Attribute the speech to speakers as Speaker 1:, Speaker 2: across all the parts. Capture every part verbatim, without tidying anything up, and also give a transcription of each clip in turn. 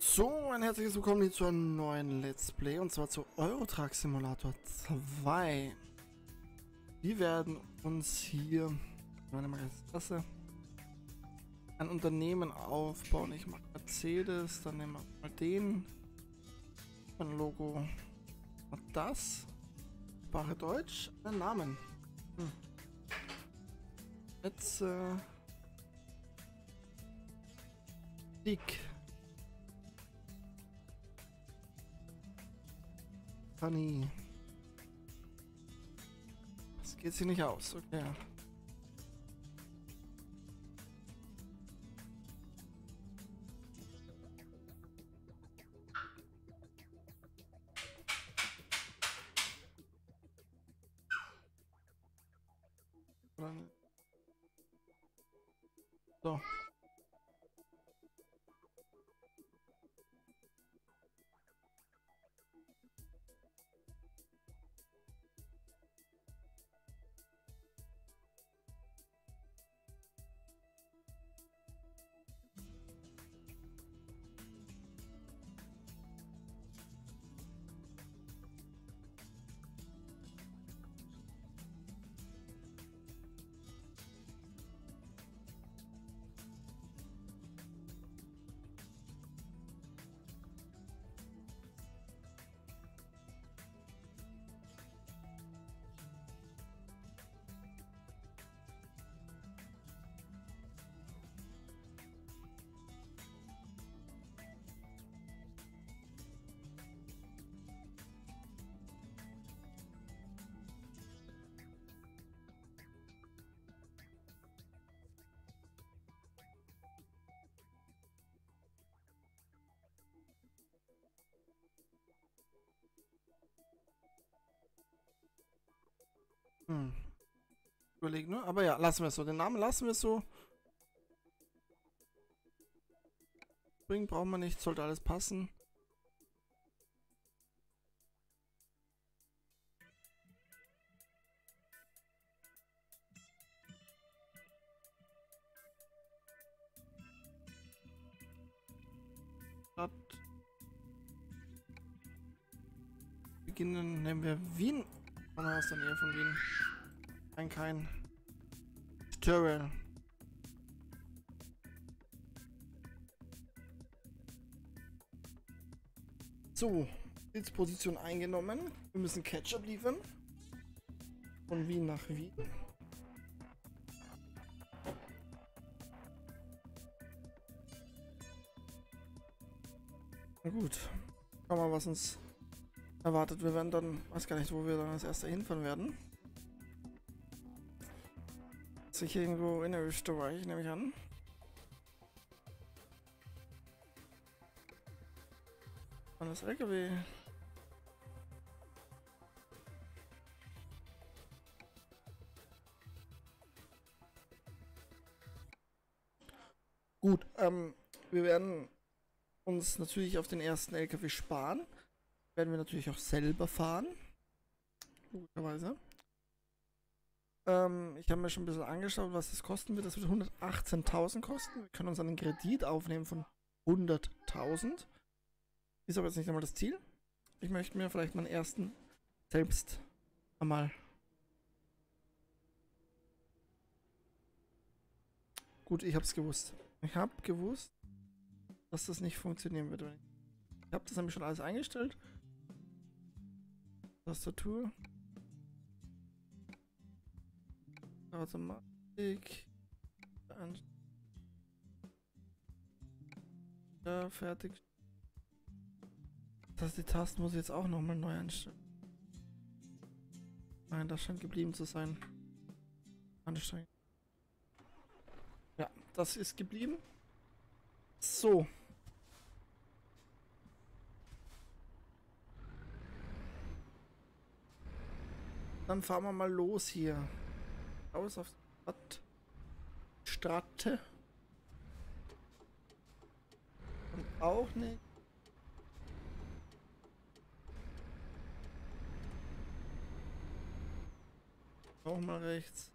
Speaker 1: So, ein herzliches Willkommen hier zu einem neuen Let's Play, und zwar zu Euro Truck Simulator zwei. Wir werden uns hier, meine mal jetzt Tasse, ein Unternehmen aufbauen. Ich mache Mercedes, dann nehmen wir mal den, ein Logo und das, Sprache Deutsch, einen Namen. Hm. Jetzt, äh, Dick. Funny. Das geht sich nicht aus, okay. So. Hm. Überlegen, ne? Aber ja, lassen wir es so. Den Namen lassen wir es so. Bringen brauchen wir nicht, sollte alles passen. Stadt. Beginnen nehmen wir Wien. Oder aus der Nähe von Wien. Kein, kein. Tutorial. So, Sitzposition eingenommen. Wir müssen Ketchup liefern. Von Wien nach Wien. Na gut. Schau mal, was uns erwartet. Wir werden dann, weiß gar nicht, wo wir dann als erster hinfahren werden. Sich irgendwo in Österreich, nehme ich an. An das L K W. Gut, ähm, wir werden uns natürlich auf den ersten L K W sparen. Werden wir natürlich auch selber fahren. Logischerweise. Ähm, ich habe mir schon ein bisschen angeschaut, was das kosten wird. Das wird hundertachtzehntausend kosten. Wir können uns einen Kredit aufnehmen von hunderttausend. Ist aber jetzt nicht einmal das Ziel. Ich möchte mir vielleicht meinen ersten selbst einmal. Gut, ich habe es gewusst. Ich habe gewusst, dass das nicht funktionieren wird. Ich habe das nämlich schon alles eingestellt. Tastatur. Automatik. Ja, fertig. Das heißt, die Tasten muss ich jetzt auch nochmal neu einstellen. Nein, das scheint geblieben zu sein. Anstrengend. Ja, das ist geblieben. So. Dann fahren wir mal los hier. Aus auf die Stratte. Und auch nicht. Nochmal rechts.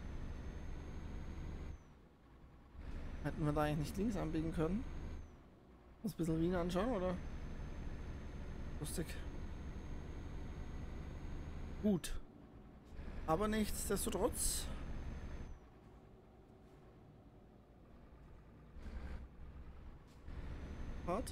Speaker 1: Hätten wir da eigentlich nicht links anbiegen können? Muss ein bisschen Wien anschauen, oder? Lustig. Gut. Aber nichtsdestotrotz. Hart.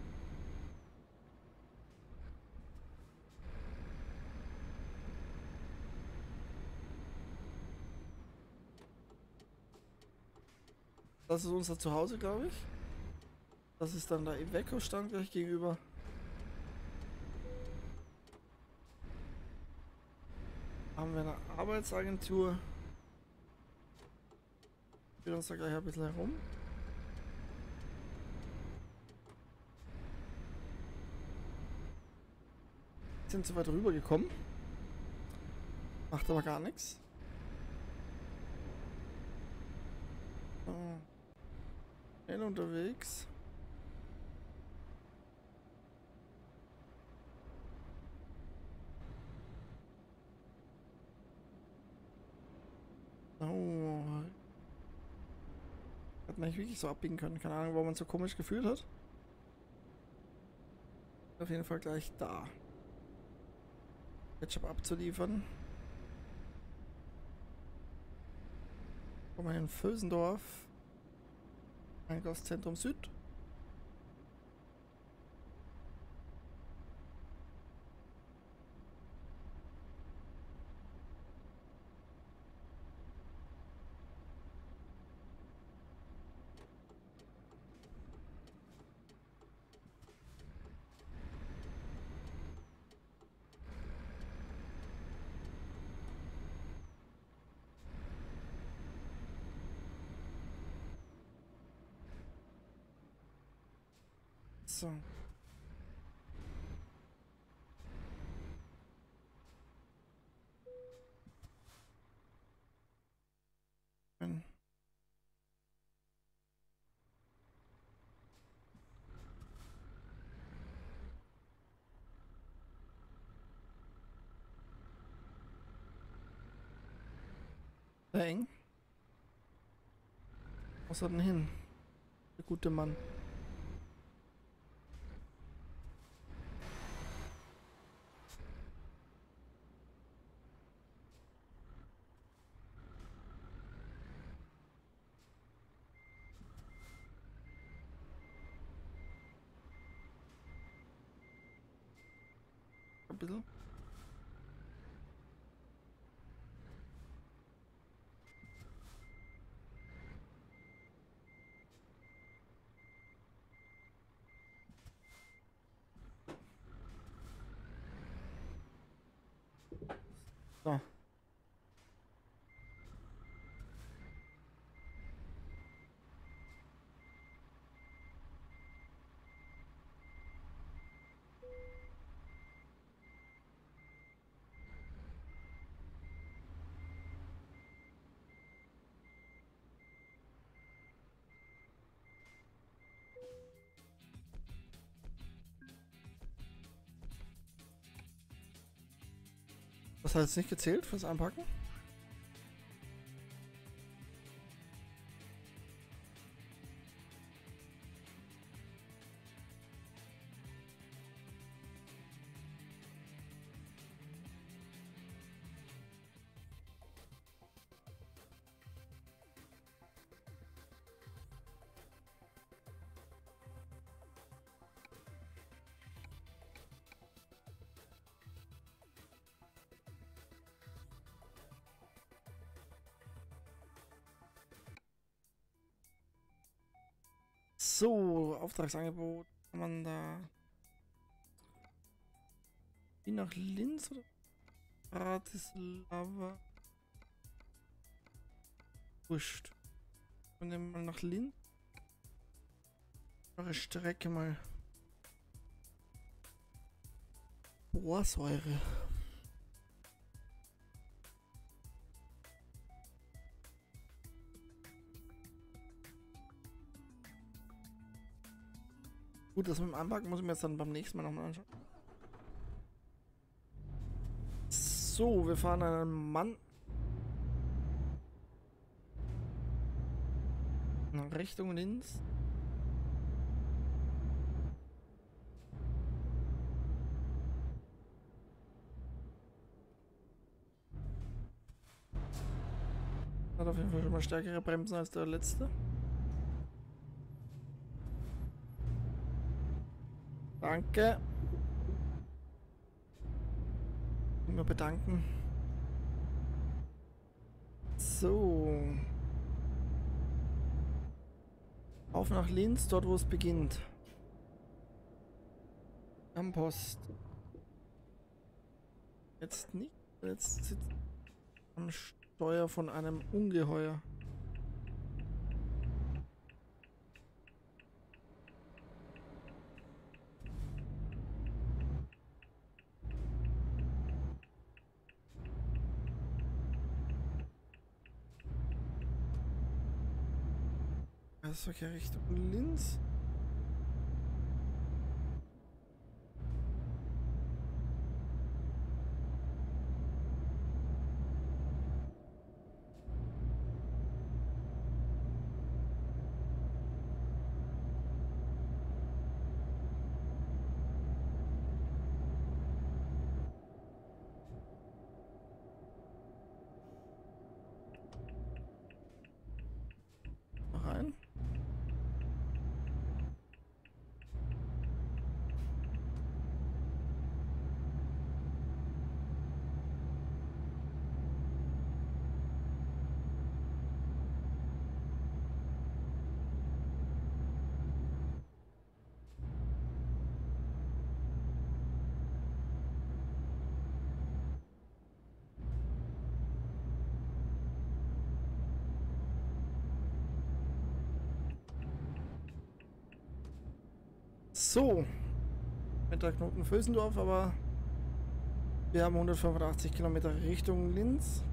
Speaker 1: Das ist unser Zuhause, glaube ich. Das ist dann der Iveco-Stand gleich gegenüber. Haben wir eine Arbeitsagentur. Wir uns da gleich ein bisschen herum. Sind so weit rüber gekommen. Macht aber gar nichts. So. Schnell unterwegs. Oh. Hat man nicht wirklich so abbiegen können. Keine Ahnung, warum man so komisch gefühlt hat. Auf jeden Fall gleich da. Ketchup abzuliefern. Kommen wir in Vösendorf. Einkaufszentrum Süd. So. Wenn sehr eng. Wo ist er denn hin? Der gute Mann. Ein bisschen. So. Das hat jetzt nicht gezählt fürs Einpacken? So, Auftragsangebot. Kann man da. Wie nach Linz oder Bratislava? Wurscht. Und dann mal nach Linz. Eure Strecke mal. Borsäure. Gut, das mit dem Anpacken muss ich mir jetzt dann beim nächsten Mal nochmal anschauen. So, wir fahren einen Mann nach Richtung Linz. Hat auf jeden Fall schon mal stärkere Bremsen als der letzte. Danke. Immer bedanken. So. Auf nach Linz, dort wo es beginnt. Am Post. Jetzt nicht. Jetzt sitzt am Steuer von einem Ungeheuer. Verkehr Richtung Linz. Rein. So, mit der Knoten Vösendorf, aber wir haben hundertfünfundachtzig Kilometer Richtung Linz.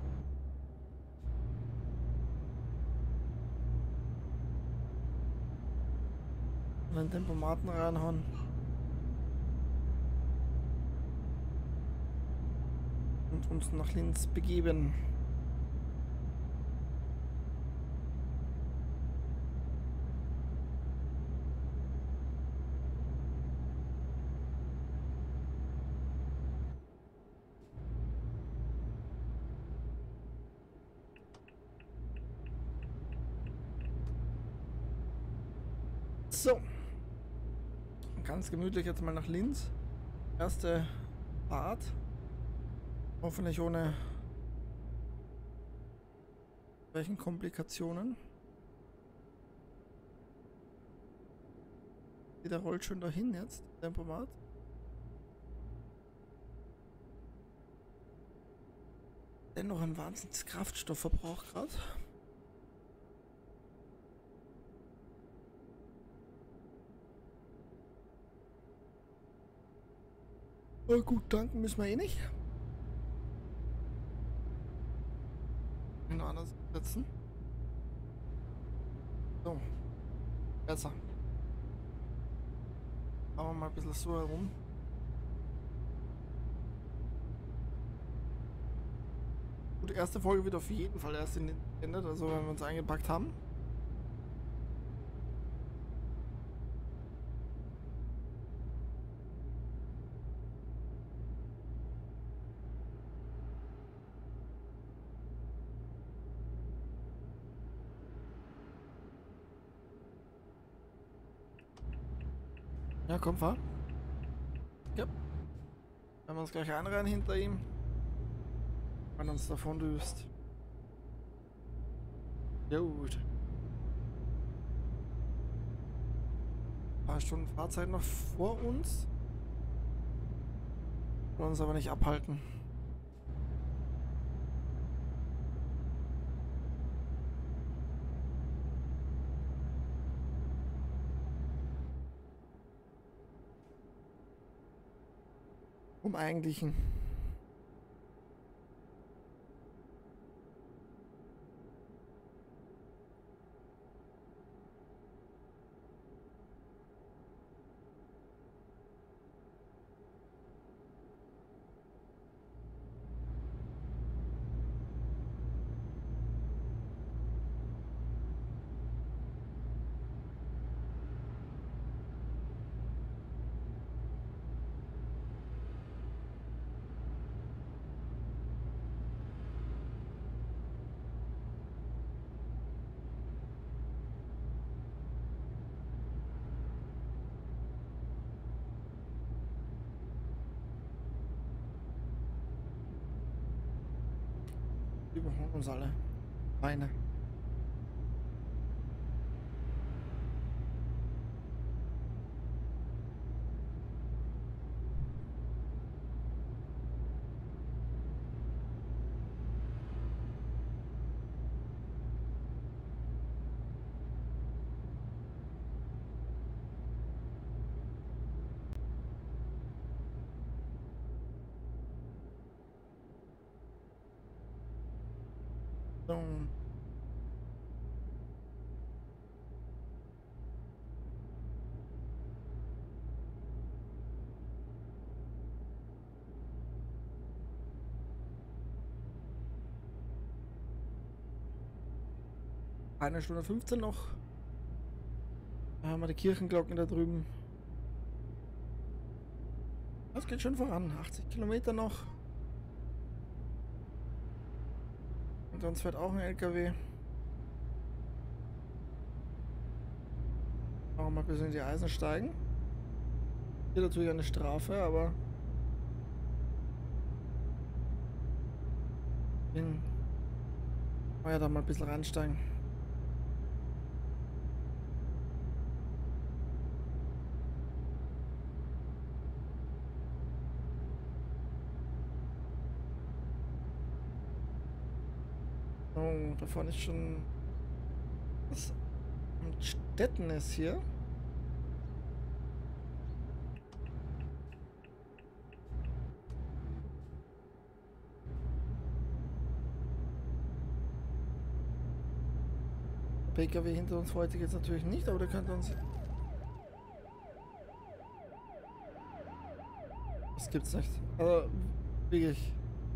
Speaker 1: Und den Tempomaten reinhauen. Und uns nach Linz begeben. So, ganz gemütlich jetzt mal nach Linz. Erste Fahrt. Hoffentlich ohne welchen Komplikationen. Der rollt schon dahin jetzt, Tempomat. Dennoch ein wahnsinniges Kraftstoffverbrauch gerade. Oh, gut, danken müssen wir eh nicht. Genau, anders setzen. So. Besser. Machen wir mal ein bisschen so herum. Gut, erste Folge wird auf jeden Fall erst in den Ende, also wenn wir uns eingepackt haben. Ja, komm, fahr. Ja. Wenn wir uns gleich einreihen hinter ihm, wenn uns davon düst. Gut. Ein paar Stunden Fahrzeit noch vor uns. Wollen uns aber nicht abhalten. Um eigentlichen. überholen uns alle. Meine. So. Eine Stunde fünfzehn noch. Da haben wir die Kirchenglocken da drüben. Das geht schon voran. achtzig Kilometer noch. Und sonst fährt auch ein L K W. Machen wir mal ein bisschen in die Eisen steigen. Hier natürlich eine Strafe, aber in oh ja, da mal ein bisschen reinsteigen. Oh, da vorne ist schon was am Städten ist hier. P K W hinter uns wollte ich jetzt natürlich nicht, aber der könnte uns... Das gibt's nicht. Also, wirklich.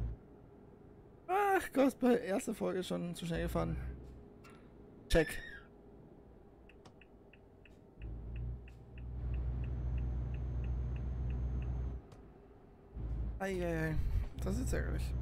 Speaker 1: Ach Gott, bei erster Folge schon zu schnell gefahren. Check. Eieiei, das ist ärgerlich.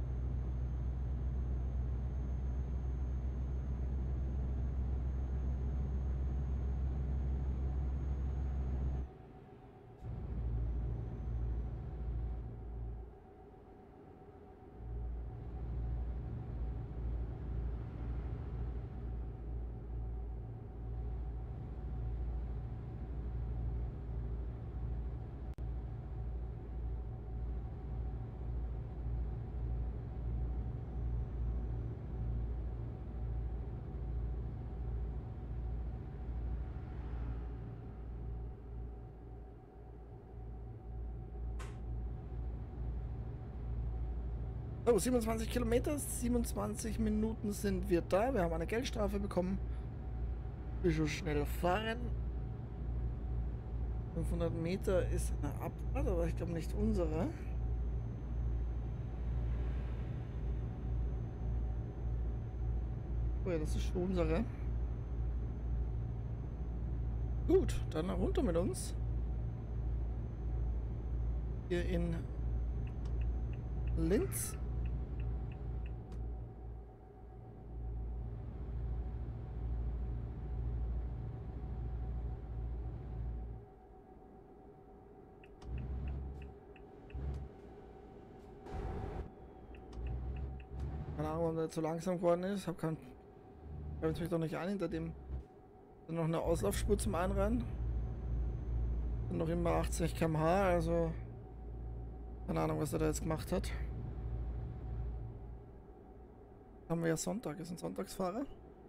Speaker 1: Oh, siebenundzwanzig Kilometer, siebenundzwanzig Minuten sind wir da. Wir haben eine Geldstrafe bekommen. Wir schon schnell fahren. fünfhundert Meter ist eine Abfahrt, aber ich glaube nicht unsere. Oh ja, das ist schon unsere. Gut, dann runter mit uns. Hier in Linz. Keine Ahnung, warum der zu langsam geworden ist. Hab kein, hab mich doch nicht an hinter dem. Dann noch eine Auslaufspur zum Einrennen. Sind noch immer achtzig Kilometer pro Stunde, also keine Ahnung, was er da jetzt gemacht hat. Haben wir ja Sonntag, ist ein Sonntagsfahrer.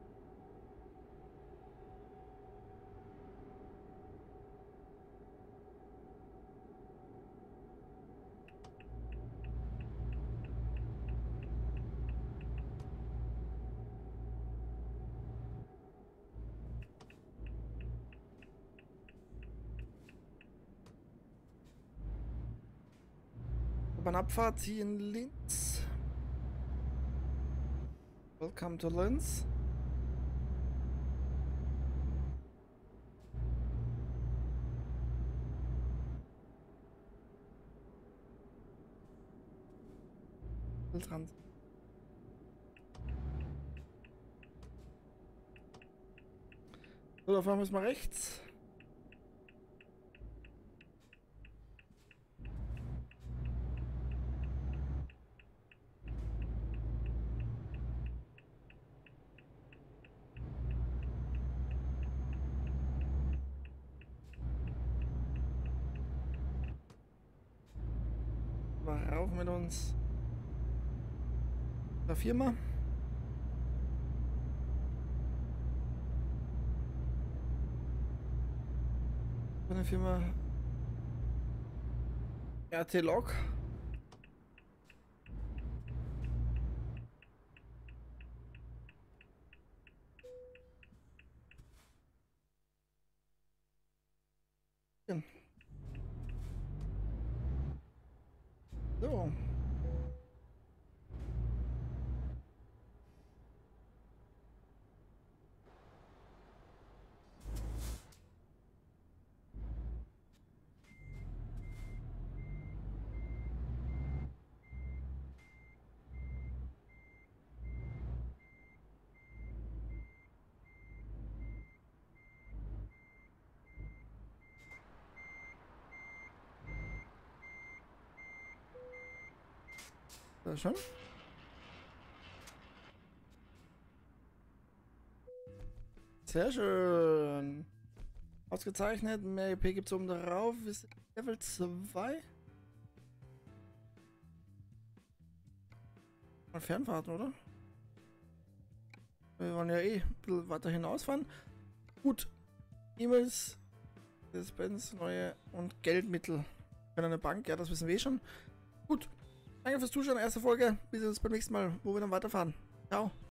Speaker 1: Abfahrt hier in Linz. Welcome to Linz. Dran. So, da fahren wir mal rechts. Aber rauf mit uns. Der Firma. Von der Firma R T Log. So. Sehr schön. Sehr schön. Ausgezeichnet. Mehr E P gibt es oben drauf. Ist Level zwei. Mal Fernfahrten, oder? Wir wollen ja eh ein bisschen weiter hinausfahren. Gut. E-Mails. Dispense, neue und Geldmittel. Für eine Bank, ja, das wissen wir eh schon. Gut. Danke fürs Zuschauen, erste Folge. Wir sehen uns beim nächsten Mal, wo wir dann weiterfahren. Ciao.